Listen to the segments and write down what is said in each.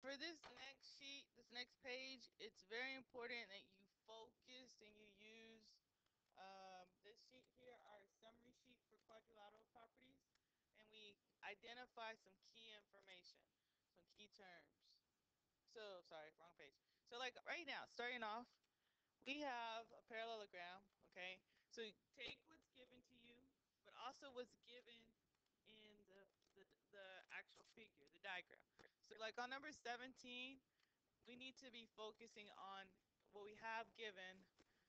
for this next sheet, this next page, it's very important that you focus and you use this sheet here, our summary sheet for quadrilateral properties, and we identify some key information, some key terms. So, sorry, wrong page. So, like right now, starting off, we have a parallelogram, okay? So, take what's given to you, but also what's given in the actual figure, the diagram. So, like on number 17, we need to be focusing on what we have given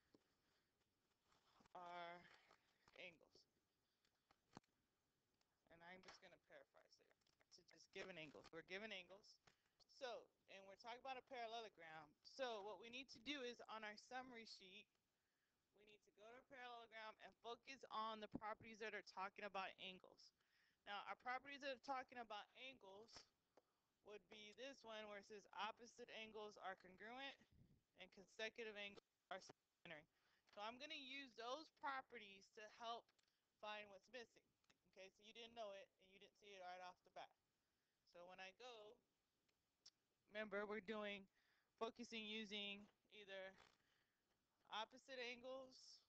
are angles. And I'm just going to paraphrase there. To just given angles. We're given angles. So, and we're talking about a parallelogram. So, what we need to do is on our summary sheet, we need to go to a parallelogram and focus on the properties that are talking about angles. Now, our properties that are talking about angles would be this one where it says opposite angles are congruent and consecutive angles are supplementary. So I'm going to use those properties to help find what's missing. Okay, so you didn't know it and you didn't see it right off the bat. So when I go, remember we're doing focusing using either opposite angles,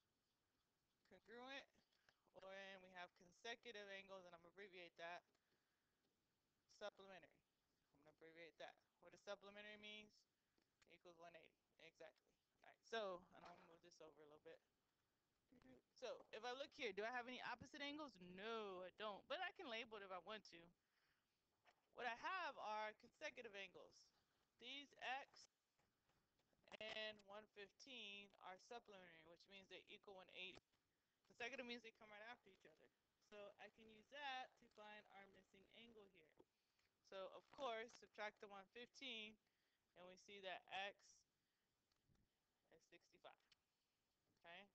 congruent, or and we have consecutive angles, and I'm going to abbreviate that, supplementary. I'm going to abbreviate that. What does supplementary means? Equals 180. Exactly. All right, so, and I'm going to move this over a little bit. So, if I look here, do I have any opposite angles? No, I don't. But I can label it if I want to. What I have are consecutive angles. These x and 115 are supplementary, which means they equal 180. Consecutive means they come right after each other. So I can use that to find our missing angle here. So of course, subtract the 115, and we see that x is 65. Okay?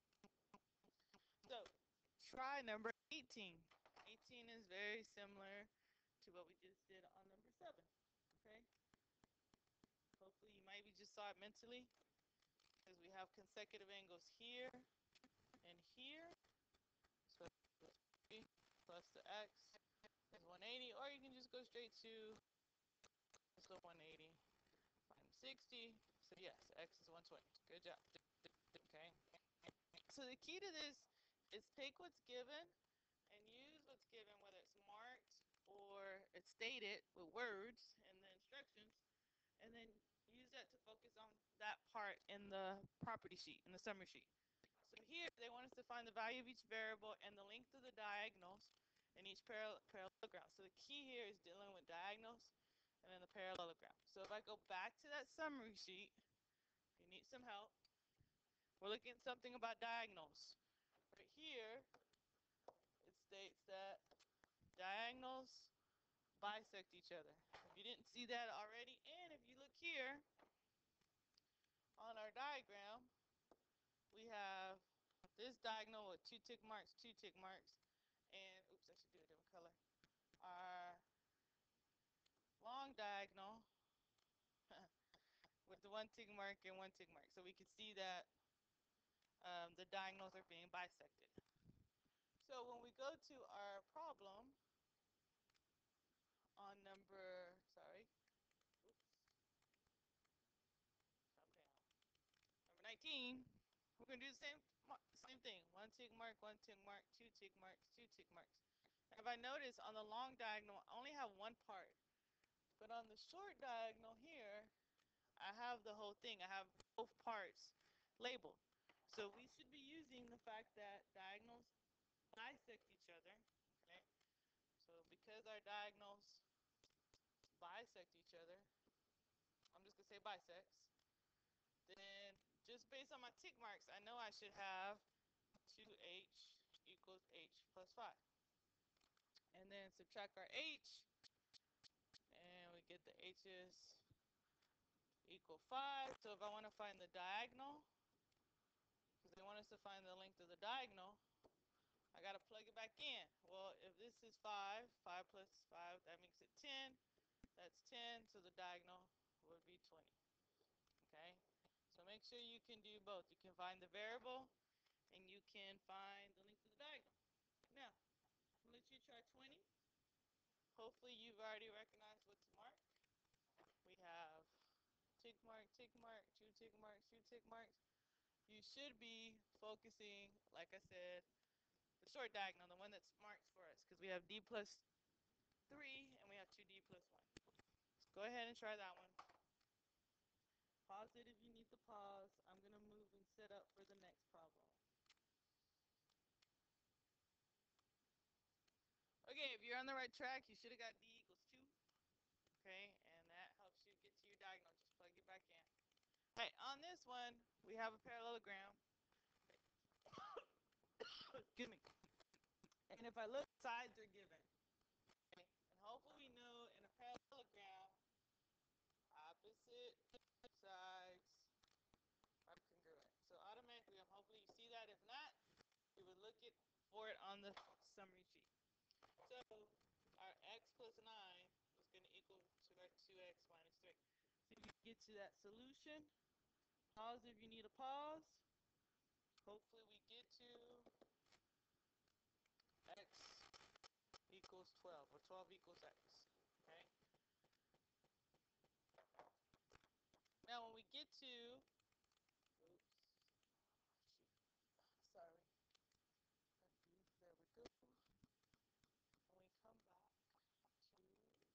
So try number 18. 18 is very similar to what we just did on number 7. Okay? Hopefully you maybe just saw it mentally, because we have consecutive angles here and here. So 3 plus the x is 180, or you can just go straight to the 180 minus 60. So yes, x is 120. Good job. Okay. So the key to this is take what's given and use what's given, whether it's marked or it's stated with words in the instructions, and then use that to focus on that part in the property sheet, in the summary sheet. So here they want us to find the value of each variable and the length of the diagonals in each parallelogram. So the key here is dealing with diagonals and then the parallelogram. So if I go back to that summary sheet, if you need some help, we're looking at something about diagonals. Right here, it states that diagonals bisect each other. If you didn't see that already, and if you look here on our diagram, we have this diagonal with 2 tick marks, and oops, I should do a different color. Our long diagonal with the 1 tick mark and 1 tick mark. So we can see that the diagonals are being bisected. So when we go to our problem on number, oops, jump down. Number 19, we're going to do the same thing. 1 tick mark, 1 tick mark, 2 tick marks, 2 tick marks. And if I notice on the long diagonal, I only have one part. But on the short diagonal here, I have the whole thing. I have both parts labeled. So we should be using the fact that diagonals bisect each other. Okay. So because our diagonals bisect each other, I'm just going to say bisects. Then just based on my tick marks, I know I should have 2h equals h plus 5. And then subtract our h, and we get the h's equal 5. So if I want to find the diagonal, because they want us to find the length of the diagonal, I got to plug it back in. Well, if this is 5, 5 plus 5, that makes it 10. That's 10, so the diagonal would be 20. Okay? So make sure you can do both. You can find the variable, and you can find the length of the diagonal. Now, I'll let you try 20. Hopefully you've already recognized what to mark. We have tick mark, two tick marks, two tick marks. You should be focusing, like I said, the short diagonal, the one that's marked for us, because we have D plus 3 and we have 2D plus 1. Let's go ahead and try that one. Pause it if you need to pause. I'm going to move and set up for the next problem. Okay, if you're on the right track, you should have got D equals 2. Okay, and that helps you get to your diagonal. Just plug it back in. Hey, on this one, we have a parallelogram. Excuse me. And if I look, sides are given. Okay? And hopefully we know in a parallelogram, opposite sides are congruent. So automatically, hopefully you see that. If not, you would look for it on the summary sheet. So our x plus 9 is going to equal to our 2x minus 3. So if you get to that solution, pause if you need a pause. Hopefully we get to x equals 12, or 12 equals x. Okay. Now when we get to, oops, shoot, sorry, there we go. When we come back to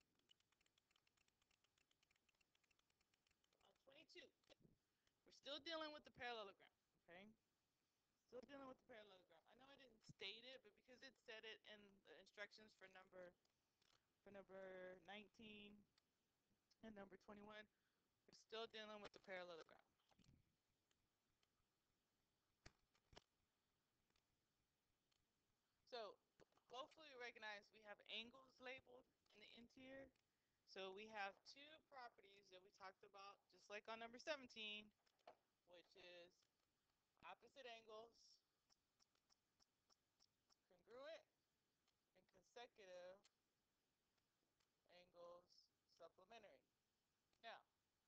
22, we're still dealing with the parallelogram. Okay. Still dealing with the parallelogram. I know I didn't state it, but because it said it in the instructions for number 19 and number 21, we're still dealing with the parallelogram. So hopefully you recognize we have angles labeled in the interior. So we have two properties that we talked about, just like on number 17, which is opposite angles, congruent, and consecutive angles supplementary. Now,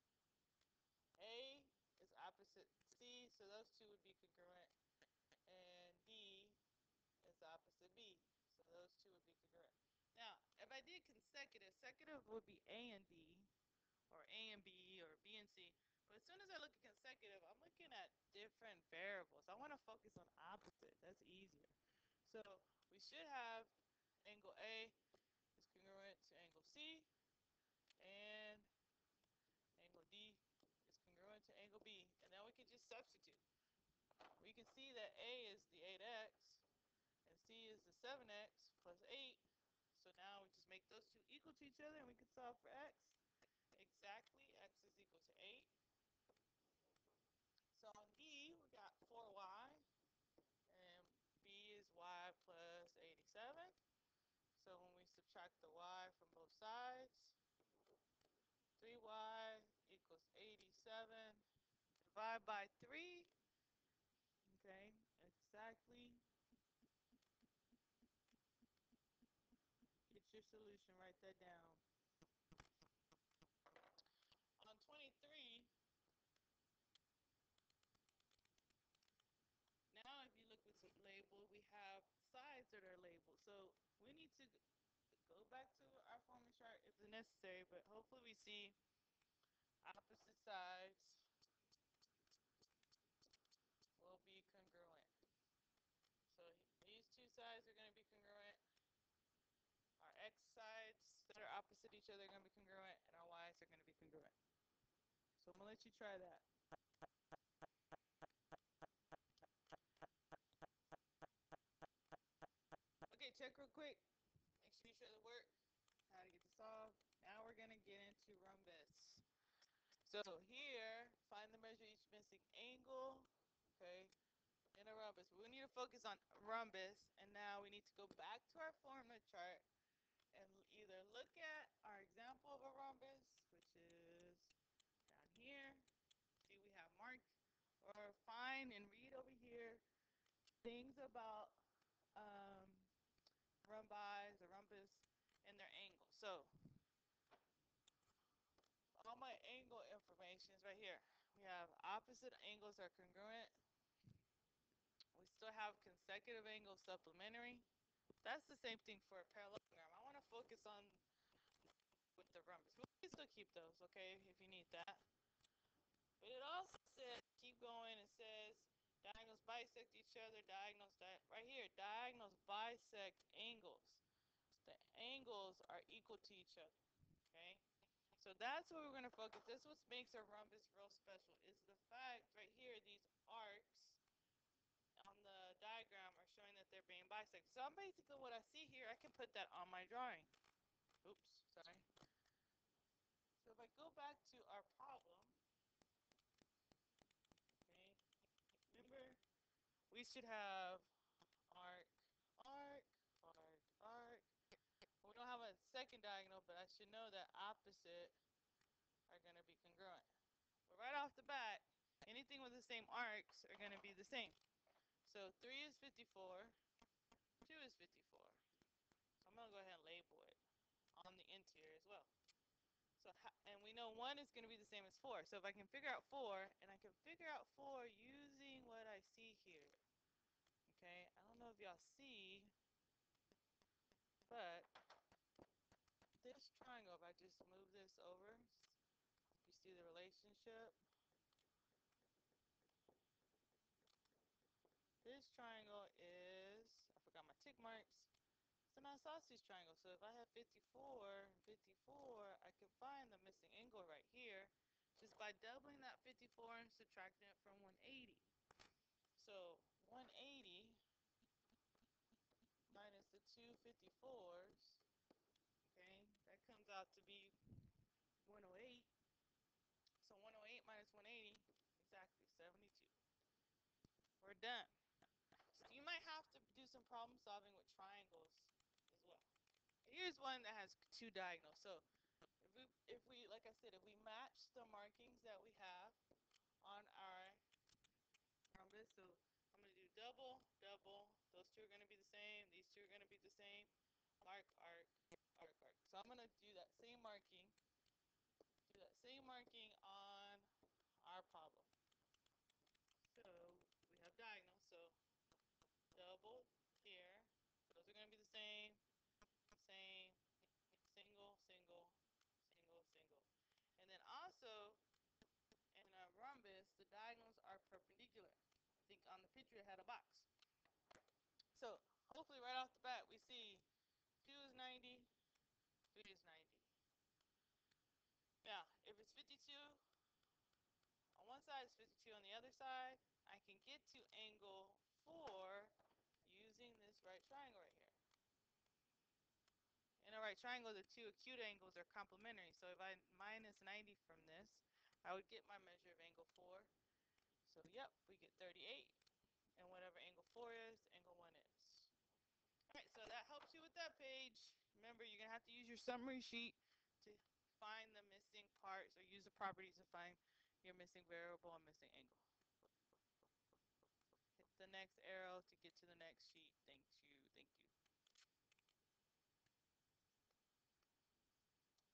A is opposite C, so those two would be congruent, and D is opposite B, so those two would be congruent. Now, if I did consecutive would be A and D, or A and B, or B and C. But as soon as I look at consecutive, I'm looking at different variables. I want to focus on opposite. That's easier. So we should have angle A is congruent to angle C, and angle D is congruent to angle B. And then we can just substitute. We can see that A is the 8x, and C is the 7x plus 8. So now we just make those two equal to each other, and we can solve for x. Exactly, x is equal to 8. So on D, we got 4y, and B is y plus 87. So when we subtract the y from both sides, 3y equals 87. Divide by 3. Okay, exactly. Get your solution, write that down. On 23, now if you look what's labeled, we have sides that are labeled. So we need to go back to our forming chart if it's necessary, but hopefully we see opposite sides will be congruent. So these two sides are going to be congruent. Our x sides that are opposite each other are going to be congruent, and our y's are going to be congruent. So I'm going to let you try that. Okay, check real quick. Make sure you show the work, how to get to solve. Now we're going to get into rhombus. So here, find the measure each missing angle, okay, in a rhombus. We need to focus on rhombus, and now we need to go back to our formula chart and either look at our example of a rhombus, which is down here, see we have marked, or find and read over here things about rhombus or rhombus and their angles. So all my angle information is right here. We have opposite angles are congruent. We still have consecutive angles supplementary. That's the same thing for a parallelogram. I want to focus on with the rhombus. Please look keep those, okay, if you need that. But it also says, keep going, it says diagonals bisect each other, right here, diagonals bisect angles. The angles are equal to each other, okay? So that's what we're going to focus. This is what makes a rhombus real special, is the fact right here, these arcs on the diagram are showing that they're being bisected. So I'm basically, what I see here, I can put that on my drawing. Oops, sorry. So if I go back to our problem, okay, remember, we should have arc, arc, arc, arc. We don't have a second diagonal, but I should know that opposite are going to be congruent. But right off the bat, anything with the same arcs are going to be the same. So 3 is 54, 2 is 54. So I'm going to go ahead and label it on the interior as well. So, and we know 1 is going to be the same as 4. So if I can figure out 4, and I can figure out 4 using what I see here. Okay, I don't know if y'all see, but this triangle, if I just move this over, you see the relationship. This triangle is, I forgot my tick marks, it's an isosceles triangle. So if I have 54, 54, I can find the missing angle right here just by doubling that 54 and subtracting it from 180. So 180 minus the two 54s, okay, that comes out to be 108. So 108 minus 180, exactly 72. We're done. So you might have to do some problem solving with triangles as well. Here's one that has two diagonals. So if we like I said, if we match the markings that we have on our rhombus, so I'm going to do double, double. Those two are going to be the same. These two are going to be the same. Arc, arc, arc, arc. So I'm going to do that same marking. Do that same marking on our problem. So we have diagonals. So double here. Those are going to be the same, same, single, single, single, single. And then also in a rhombus, the diagonals are perpendicular. I think on the picture it had a box. So hopefully right off the bat we see 2 is 90, 3 is 90. Now, if it's 52 on one side, it's 52 on the other side, I can get to angle 4 using this right triangle right here. In a right triangle, the two acute angles are complementary. So if I minus 90 from this, I would get my measure of angle 4. So yep, we get 38. And whatever angle 4 is, angle 1 is. Alright, so that helps you with that page. Remember, you're going to have to use your summary sheet to find the missing parts, or use the properties to find your missing variable and missing angle. Hit the next arrow to get to the next sheet. Thanks.